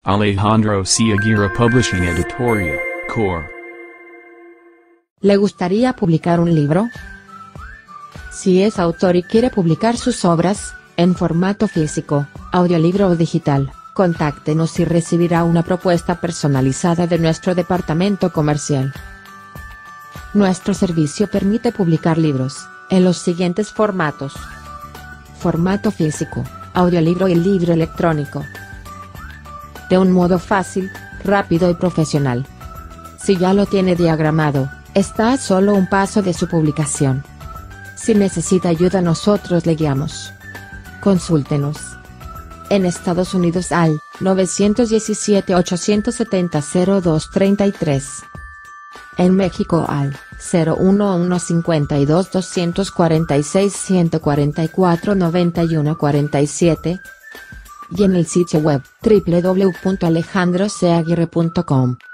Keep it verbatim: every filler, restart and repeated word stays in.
Alejandro C. Aguirre Publishing Editorial, Core. ¿Le gustaría publicar un libro? Si es autor y quiere publicar sus obras, en formato físico, audiolibro o digital, contáctenos y recibirá una propuesta personalizada de nuestro departamento comercial. Nuestro servicio permite publicar libros, en los siguientes formatos: formato físico, audiolibro y libro electrónico. De un modo fácil, rápido y profesional. Si ya lo tiene diagramado, está a solo un paso de su publicación. Si necesita ayuda, nosotros le guiamos. Consúltenos. En Estados Unidos al nueve uno siete, ocho siete cero, cero dos tres tres. En México al cero uno uno cinco dos, dos cuatro seis, uno cuatro cuatro, nueve uno cuatro siete. Y en el sitio web doble u doble u doble u punto alejandro c aguirre punto com.